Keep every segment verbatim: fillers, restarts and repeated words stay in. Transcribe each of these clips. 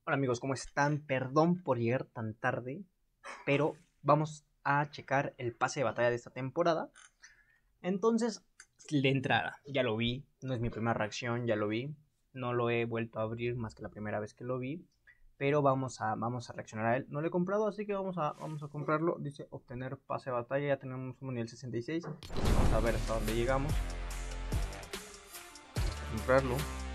Hola amigos, ¿cómo están? Perdón por llegar tan tarde, pero vamos a checar el pase de batalla de esta temporada. Entonces, de entrada, ya lo vi, no es mi primera reacción, ya lo vi, no lo he vuelto a abrir más que la primera vez que lo vi, pero vamos a, vamos a reaccionar a él. No lo he comprado, así que vamos a, vamos a comprarlo. Dice obtener pase de batalla, ya tenemos un nivel sesenta y seis. Vamos a ver hasta dónde llegamos. Comprarlo.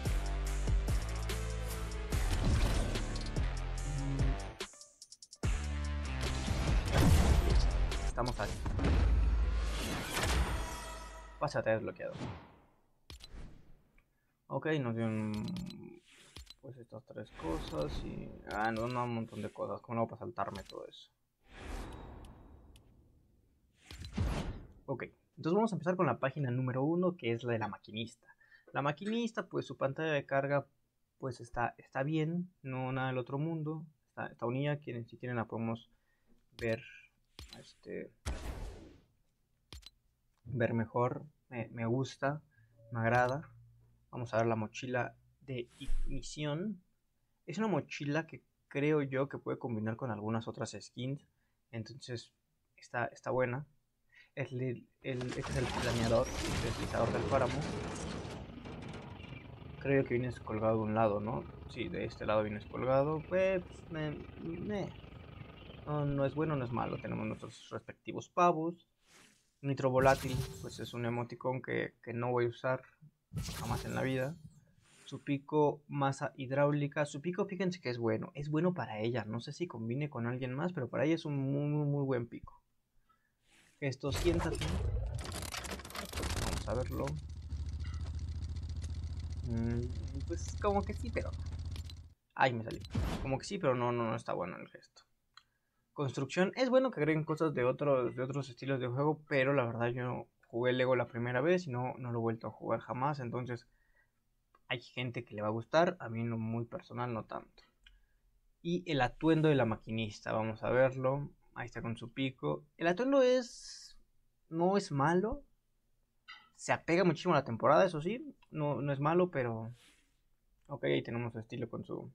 Estamos aquí. Pase de batalla desbloqueado. Ok, nos dieron pues estas tres cosas y... Ah, no, no, un montón de cosas. ¿Cómo no voy a saltarme todo eso? Ok, entonces vamos a empezar con la página número uno, que es la de la maquinista. La maquinista, pues su pantalla de carga pues está, está bien, no nada del otro mundo. Está, está unida, quienes si quieren la podemos ver, este, ver mejor. Me, me gusta, me agrada. Vamos a ver la mochila de ignición. Es una mochila que creo yo que puede combinar con algunas otras skins. Entonces está, está buena. El, el, el, este es el planeador, el deslizador del páramo. Creo que vienes colgado de un lado, ¿no? Sí, de este lado vienes colgado. Pues, me, me. No, no es bueno, no es malo. Tenemos nuestros respectivos pavos. Nitro volátil, pues es un emoticón que, que no voy a usar jamás en la vida. Su pico, masa hidráulica. Su pico, fíjense que es bueno. Es bueno para ella. No sé si combine con alguien más, pero para ella es un muy, muy, muy buen pico. Esto, siéntate. Vamos a verlo. Mm, pues como que sí, pero no. Ay, me salí. Como que sí, pero no, no, no está bueno el gesto. Construcción. Es bueno que agreguen cosas de otros, de otros estilos de juego, pero la verdad yo jugué Lego la primera vez y no, no lo he vuelto a jugar jamás. Entonces hay gente que le va a gustar, a mí no muy personal, no tanto. Y el atuendo de la maquinista, vamos a verlo. Ahí está con su pico. El atuendo es... no es malo. Se apega muchísimo a la temporada, eso sí. No, no es malo, pero... Ok, ahí tenemos su estilo con su...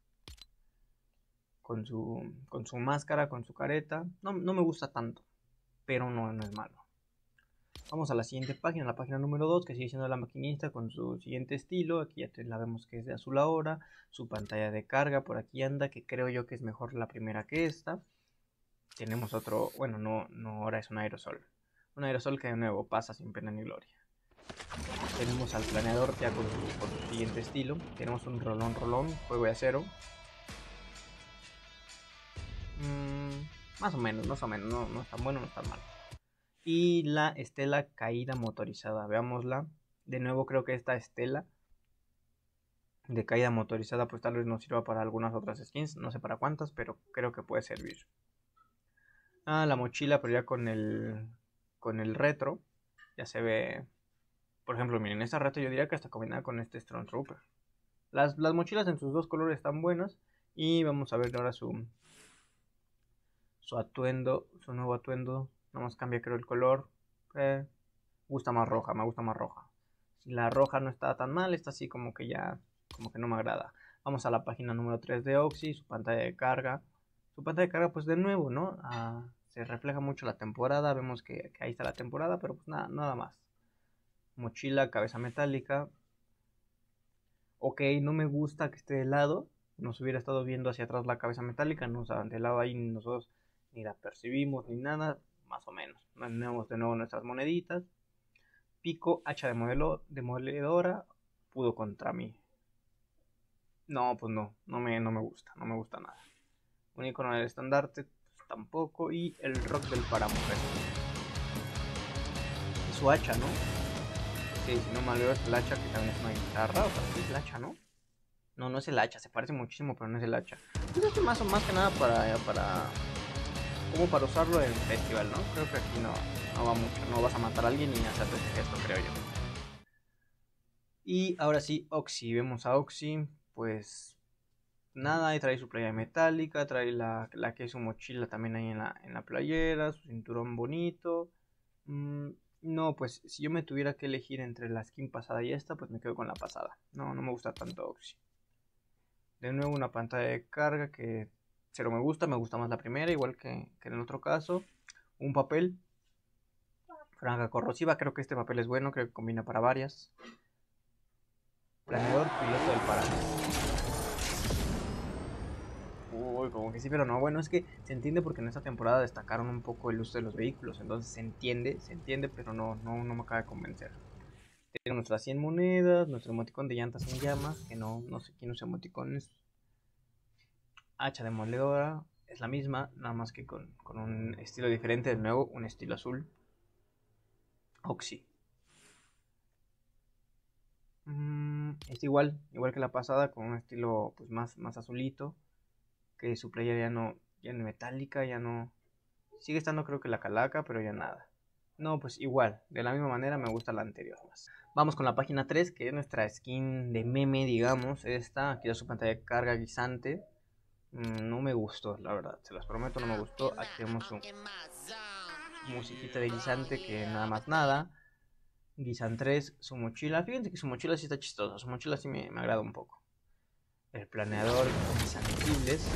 Con su, con su máscara, con su careta. No, no me gusta tanto, pero no, no es malo. Vamos a la siguiente página, la página número dos, que sigue siendo la maquinista con su siguiente estilo. Aquí ya la vemos que es de azul ahora. Su pantalla de carga por aquí anda, que creo yo que es mejor la primera que esta. Tenemos otro, bueno, no, no, ahora es un aerosol. Un aerosol que de nuevo pasa sin pena ni gloria. Tenemos al planeador ya con su, con su siguiente estilo. Tenemos un rolón rolón, fuego de acero. Mm, más o menos, más o menos, no, no es tan bueno, no es tan malo. Y la estela caída motorizada, veámosla. De nuevo creo que esta estela de caída motorizada pues tal vez nos sirva para algunas otras skins, no sé para cuántas, pero creo que puede servir. Ah, la mochila, pero ya con el con el retro ya se ve. Por ejemplo, miren, esta retro yo diría que hasta combinada con este Stormtrooper. Las, las mochilas en sus dos colores están buenas. Y vamos a ver ahora su su atuendo, su nuevo atuendo. Nada más cambia creo el color. Eh, gusta más roja, me gusta más roja. Si la roja no está tan mal, está así como que ya, como que no me agrada. Vamos a la página número tres de Oxy, su pantalla de carga. Su pantalla de carga, pues de nuevo, ¿no? Ah, se refleja mucho la temporada, vemos que, que ahí está la temporada, pero pues nada, nada más. Mochila, cabeza metálica. Ok, no me gusta que esté de lado. Nos hubiera estado viendo hacia atrás la cabeza metálica, no, o sea, de lado ahí nosotros ni la percibimos ni nada, más o menos. Tenemos de nuevo nuestras moneditas. Pico, hacha de modelo, de moledora, pudo contra mí. No, pues no, no me, no me gusta, no me gusta nada. Un icono del estandarte, pues tampoco. Y el rock del paramujer. Es su hacha, ¿no? Sí, si no mal veo es el hacha, que también es una guitarra, o sea, sí es el hacha, ¿no? No, no es el hacha, se parece muchísimo, pero no es el hacha. Pues es más o más que nada para, para, como para usarlo en festival, ¿no? Creo que aquí no, no va mucho, no vas a matar a alguien y hacerte ese gesto, creo yo. Y ahora sí, Oxy, vemos a Oxy, pues nada, ahí trae su playera metálica, trae la, la que es su mochila también ahí en la, en la playera, su cinturón bonito. Mm, no, pues si yo me tuviera que elegir entre la skin pasada y esta, pues me quedo con la pasada. No, no me gusta tanto Oxy. De nuevo una pantalla de carga que cero me gusta, me gusta más la primera, igual que, que en el otro caso. Un papel, franja corrosiva, creo que este papel es bueno, creo que combina para varias. Planeador, piloto del paracaídas. Uy, como que sí, pero no. Bueno, es que se entiende porque en esta temporada destacaron un poco el uso de los vehículos. Entonces se entiende, se entiende, pero no, no, no me acaba de convencer. Tenemos nuestras cien monedas, nuestro emoticón de llantas en llamas, que no, no sé quién usa emoticones. Hacha demoledora, es la misma, nada más que con, con un estilo diferente. De nuevo, un estilo azul. Oxy. Mm, es igual, igual que la pasada, con un estilo pues más, más azulito. Que su player ya no, ya no metálica, ya no. Sigue estando creo que la calaca, pero ya nada. No, pues igual, de la misma manera me gusta la anterior más. Vamos con la página tres, que es nuestra skin de meme, digamos. Esta, aquí es su pantalla de carga guisante. Mm, no me gustó, la verdad, se las prometo, no me gustó. Aquí tenemos su musiquita de guisante, que nada más nada. Guisan tres, su mochila. Fíjense que su mochila sí está chistosa, su mochila sí me, me agrada un poco. El planeador, guisantibles.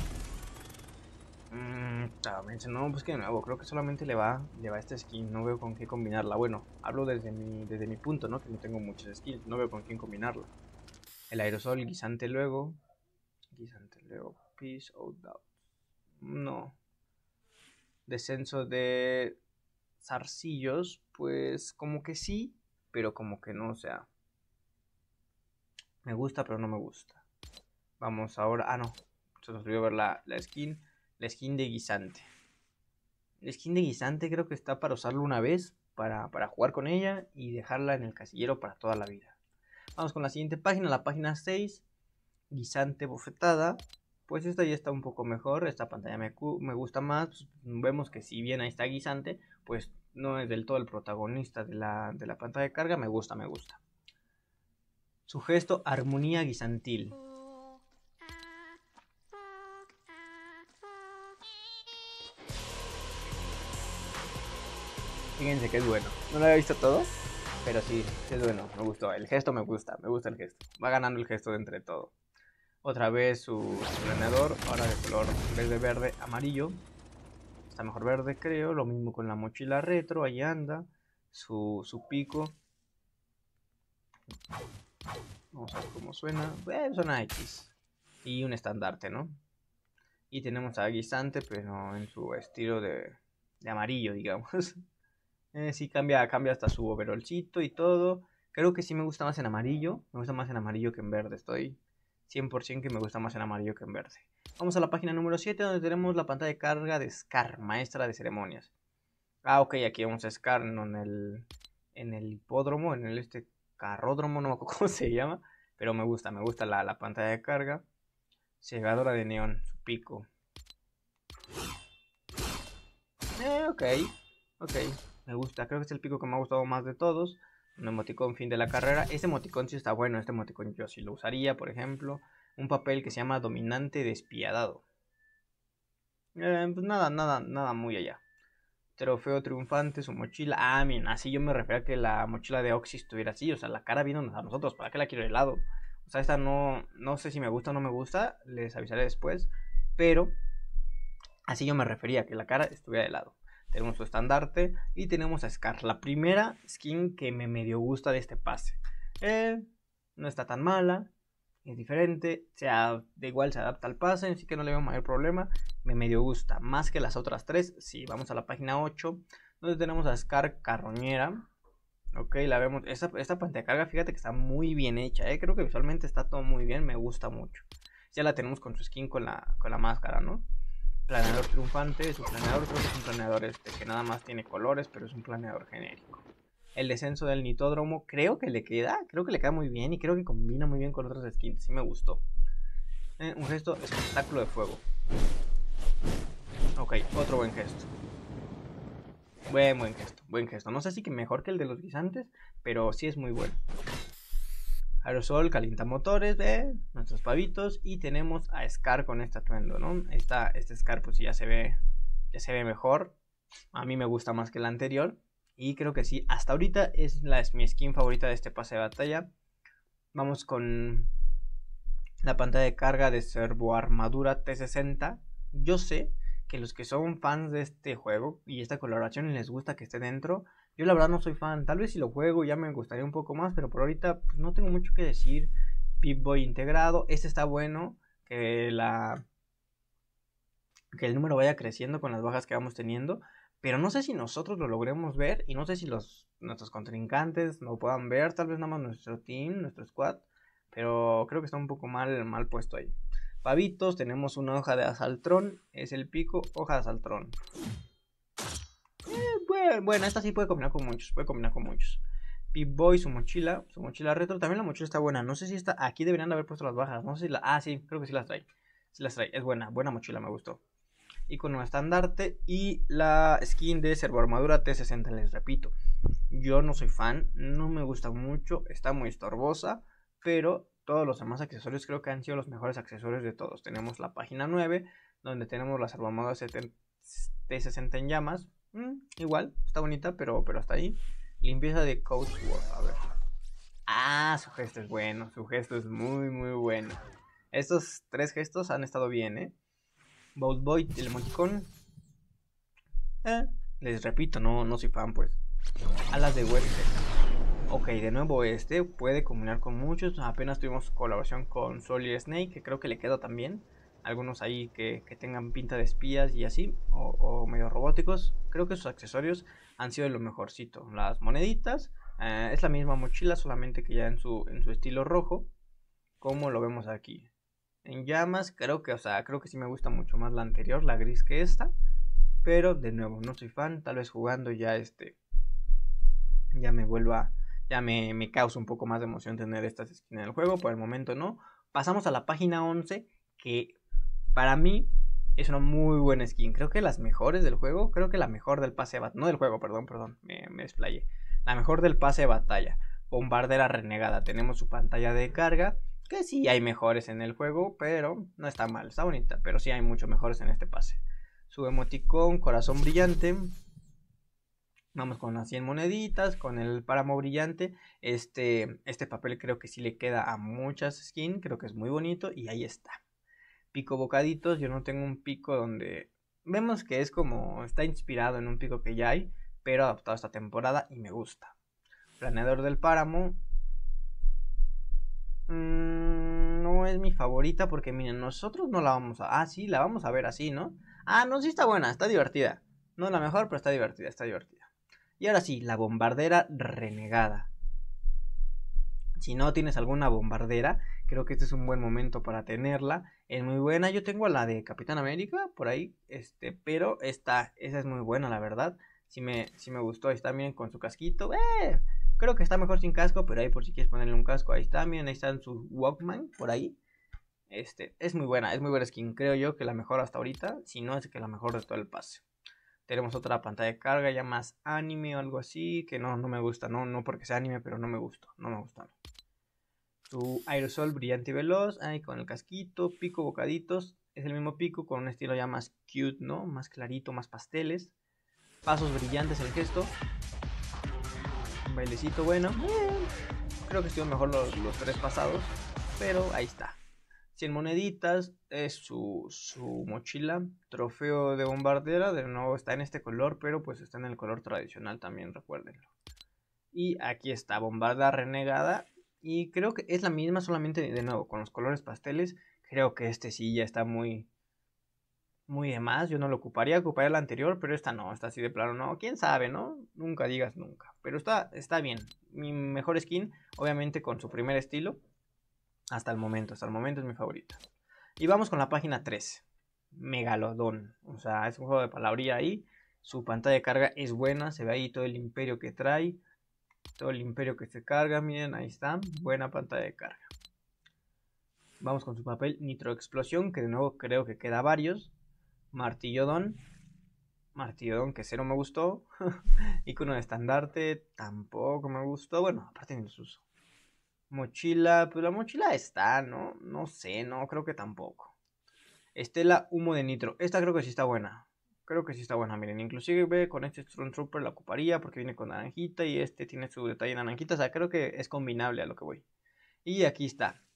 Mmm, no, pues que de nuevo, creo que solamente le va, le va esta skin, no veo con qué combinarla. Bueno, hablo desde mi, desde mi punto, ¿no? Que no tengo muchas skins, no veo con quién combinarla. El aerosol, guisante luego. Guisante luego, peace out doubt. No. Descenso de zarcillos, pues como que sí, pero como que no, o sea. Me gusta, pero no me gusta. Vamos ahora, ah no, se nos olvidó ver la, la skin. La skin de guisante. La skin de guisante creo que está para usarlo una vez, para, para jugar con ella y dejarla en el casillero para toda la vida. Vamos con la siguiente página, la página seis. Guisante bofetada. Pues esta ya está un poco mejor, esta pantalla me, me gusta más. Pues vemos que si bien ahí está guisante, pues no es del todo el protagonista de la, de la pantalla de carga. Me gusta, me gusta. Su gesto, armonía guisantil. Fíjense que es bueno. No lo había visto todo, pero sí, es bueno. Me gustó. El gesto me gusta. Me gusta el gesto. Va ganando el gesto de entre todo. Otra vez su, su planeador. Ahora de color, en vez de verde, amarillo. Está mejor verde, creo. Lo mismo con la mochila retro. Ahí anda. Su, su pico. Vamos a ver cómo suena. Eh, suena X. Y un estandarte, ¿no? Y tenemos a guisante, pero en su estilo de, de amarillo, digamos. Eh, sí, cambia, cambia hasta su overolcito y todo. Creo que sí me gusta más en amarillo. Me gusta más en amarillo que en verde. Estoy cien por ciento que me gusta más en amarillo que en verde. Vamos a la página número siete, donde tenemos la pantalla de carga de Scar, maestra de ceremonias. Ah, ok, aquí vamos a Scar en el, en el hipódromo, en el este carródromo, no me acuerdo cómo se llama. Pero me gusta, me gusta la, la pantalla de carga. Cegadora de neón, su pico. Eh, ok, ok. Me gusta, creo que es el pico que me ha gustado más de todos. Un emoticón fin de la carrera. Este emoticón sí está bueno, este emoticón yo sí lo usaría, por ejemplo. Un papel que se llama dominante despiadado. Eh, pues nada, nada, nada muy allá. Trofeo triunfante, su mochila. Ah, miren, así yo me refería a que la mochila de Oxy estuviera así. O sea, la cara vino a nosotros, ¿para qué la quiero de lado? O sea, esta no, no sé si me gusta o no me gusta, les avisaré después. Pero así yo me refería, que la cara estuviera de lado. Tenemos su estandarte y tenemos a Scar, la primera skin que me medio gusta de este pase. Eh, no está tan mala, es diferente, o sea, de igual se adapta al pase, así que no le veo mayor problema. Me medio gusta, más que las otras tres. Sí, vamos a la página ocho, donde tenemos a Scar carroñera. Ok, la vemos, esta, esta pantalla de carga, fíjate que está muy bien hecha, eh. Creo que visualmente está todo muy bien, me gusta mucho. Ya la tenemos con su skin con la, con la máscara, ¿no? Planeador triunfante, su planeador creo que es un planeador este que nada más tiene colores, pero es un planeador genérico. El descenso del nitódromo creo que le queda, creo que le queda muy bien y creo que combina muy bien con otras skins, sí me gustó. Eh, un gesto, espectáculo de fuego. Ok, otro buen gesto. Buen, buen gesto, buen gesto. No sé si que mejor que el de los guisantes, pero sí es muy bueno. Aerosol, calienta motores, ¿eh? Nuestros pavitos. Y tenemos a Scar con este atuendo, ¿no? Esta, este Scar pues ya se ve, ya se ve mejor. A mí me gusta más que el anterior. Y creo que sí, hasta ahorita es, la, es mi skin favorita de este pase de batalla. Vamos con La pantalla de carga de servoarmadura T sesenta. Yo sé que los que son fans de este juego y esta colaboración y les gusta que esté dentro, yo la verdad no soy fan. Tal vez si lo juego ya me gustaría un poco más, pero por ahorita pues, no tengo mucho que decir. Pip-Boy integrado, este está bueno, que la que el número vaya creciendo con las bajas que vamos teniendo, pero no sé si nosotros lo logremos ver y no sé si los nuestros contrincantes lo puedan ver, tal vez nada más nuestro team, nuestro squad, pero creo que está un poco mal, mal puesto ahí. Pavitos, tenemos una hoja de asaltrón, es el pico, hoja de asaltrón. Eh, bueno, bueno, esta sí puede combinar con muchos, puede combinar con muchos. Pip-Boy, su mochila, su mochila retro, también la mochila está buena, no sé si está, aquí deberían de haber puesto las bajas, no sé si la, ah sí, creo que sí las trae, sí las trae, es buena, buena mochila, me gustó. Icono estandarte y la skin de servoarmadura T sesenta, les repito, yo no soy fan, no me gusta mucho, está muy estorbosa, pero todos los demás accesorios creo que han sido los mejores accesorios de todos. Tenemos la página nueve, donde tenemos la servoarmadura T sesenta en llamas, mm, igual, está bonita, pero, pero hasta ahí. Limpieza de Coach World, a ver. Ah, su gesto es bueno, su gesto es muy muy bueno. Estos tres gestos han estado bien, eh. Boat Boy, el emoticón. Eh, les repito, no, no soy fan, pues. Alas de Webster. Ok, de nuevo este puede combinar con muchos. Apenas tuvimos colaboración con Solid Snake, que creo que le queda también. Algunos ahí que, que tengan pinta de espías y así, o, o medio robóticos. Creo que sus accesorios han sido de lo mejorcito. Las moneditas, eh, es la misma mochila, solamente que ya en su, en su estilo rojo, como lo vemos aquí. En llamas, creo que, o sea, creo que sí me gusta mucho más la anterior, la gris que esta. Pero de nuevo, no soy fan. Tal vez jugando ya este. Ya me vuelva. Ya me, me causa un poco más de emoción tener estas skins en el juego. Por el momento no. Pasamos a la página once. Que para mí es una muy buena skin. Creo que las mejores del juego. Creo que la mejor del pase de batalla. No del juego, perdón, perdón. Me, me desplayé. La mejor del pase de batalla. Bombardera renegada. Tenemos su pantalla de carga. Que sí hay mejores en el juego. Pero no está mal. Está bonita. Pero sí hay mucho mejores en este pase. Su emoticón, corazón brillante. Vamos con las cien moneditas, con el páramo brillante. Este, este papel creo que sí le queda a muchas skins. Creo que es muy bonito y ahí está. Pico bocaditos, yo no tengo un pico donde... Vemos que es como... Está inspirado en un pico que ya hay, pero adaptado a esta temporada y me gusta. Planeador del páramo. Mmm, no es mi favorita porque miren, nosotros no la vamos a... Ah, sí, la vamos a ver así, ¿no? Ah, no, sí está buena, está divertida. No es la mejor, pero está divertida, está divertida. Y ahora sí, la bombardera renegada. Si no tienes alguna bombardera, creo que este es un buen momento para tenerla. Es muy buena. Yo tengo la de Capitán América por ahí, este, pero esta, esa es muy buena, la verdad. Si me, si me gustó, está bien con su casquito. Eh, creo que está mejor sin casco, pero ahí por si quieres ponerle un casco, ahí está. Miren, ahí están sus Walkman por ahí. Este, es muy buena, es muy buena skin. Creo yo que la mejor hasta ahorita, si no es que la mejor de todo el pase. Tenemos otra pantalla de carga ya más anime o algo así, que no, no me gusta, no, no porque sea anime, pero no me gusta, no me gusta. Su aerosol brillante y veloz, ahí con el casquito, pico bocaditos, es el mismo pico con un estilo ya más cute, ¿no? Más clarito, más pasteles. Pasos brillantes el gesto. Un bailecito bueno. Creo que estuvieron mejor los, los tres pasados, pero ahí está. cien moneditas, es su, su mochila, trofeo de bombardera, de nuevo está en este color, pero pues está en el color tradicional también, recuérdenlo. Y aquí está, bombarda renegada, y creo que es la misma, solamente de nuevo, con los colores pasteles, creo que este sí ya está muy, muy de más, yo no lo ocuparía, ocuparía la anterior, pero esta no, esta así de plano, no, quién sabe, ¿no? Nunca digas nunca, pero está, está bien, mi mejor skin, obviamente con su primer estilo. Hasta el momento, hasta el momento es mi favorita. Y vamos con la página tres. Megalodón. O sea, es un juego de palabrería ahí. Su pantalla de carga es buena. Se ve ahí todo el imperio que trae. Todo el imperio que se carga. Miren, ahí está. Buena pantalla de carga. Vamos con su papel Nitro Explosión. Que de nuevo creo que queda varios. Martillodón. Martillodón que cero me gustó. Icono de estandarte. Tampoco me gustó. Bueno, aparte ni los uso. Mochila, pues la mochila está, ¿no? No sé, no, creo que tampoco. Estela Humo de Nitro. Esta creo que sí está buena. Creo que sí está buena, miren. Inclusive con este Stormtrooper la ocuparía porque viene con naranjita y este tiene su detalle naranjita. O sea, creo que es combinable a lo que voy. Y aquí está.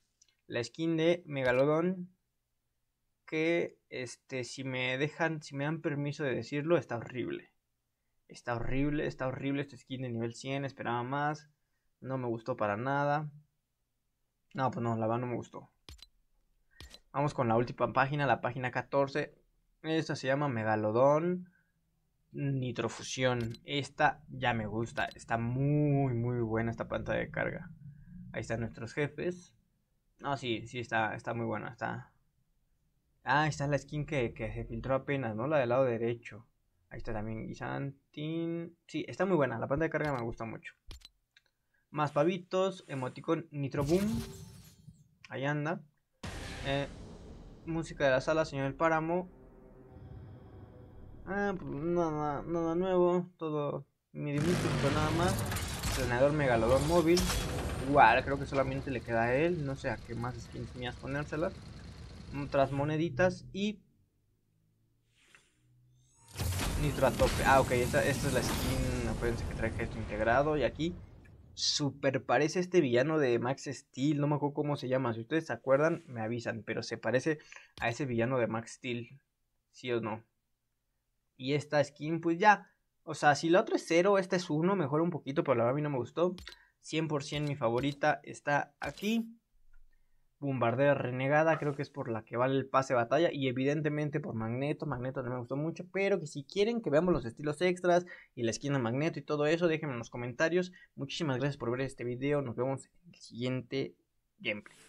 la skin de Megalodon, que este, si me dejan, si me dan permiso de decirlo, está horrible. Está horrible, está horrible esta skin de nivel cien, esperaba más, no me gustó para nada. No, pues no, la verdad no me gustó. Vamos con la última página, la página catorce. Esta se llama Megalodon Nitrofusión. Esta ya me gusta, está muy muy buena esta pantalla de carga. Ahí están nuestros jefes. No, sí, sí, está, está muy buena, está... Ah, ahí está la skin que, que se filtró apenas, ¿no? La del lado derecho. Ahí está también Guisantin. Sí, está muy buena, la pantalla de carga me gusta mucho. Más pavitos, emoticón Nitro Boom. Ahí anda. Eh, música de la sala, señor del páramo. Ah, pues nada, nada nuevo. Todo medio pero nada más. Entrenador Megalodon móvil. Igual, creo que solamente le queda a él. No sé a qué más skins mías ponérselas. Otras moneditas y Nitro a tope. Ah, ok, esta, esta es la skin. Acuérdense que trae esto integrado. Y aquí super parece este villano de Max Steel. No me acuerdo cómo se llama. Si ustedes se acuerdan, me avisan. Pero se parece a ese villano de Max Steel. ¿Sí o no? Y esta skin, pues ya. O sea, si la otra es cero, esta es uno. Mejora un poquito, pero la verdad a mí no me gustó. cien por ciento mi favorita está aquí. Bombardera renegada, creo que es por la que vale el pase de batalla. Y evidentemente por Magneto. Magneto no me gustó mucho. Pero que si quieren que veamos los estilos extras y la skin de Magneto y todo eso, déjenme en los comentarios. Muchísimas gracias por ver este video. Nos vemos en el siguiente gameplay.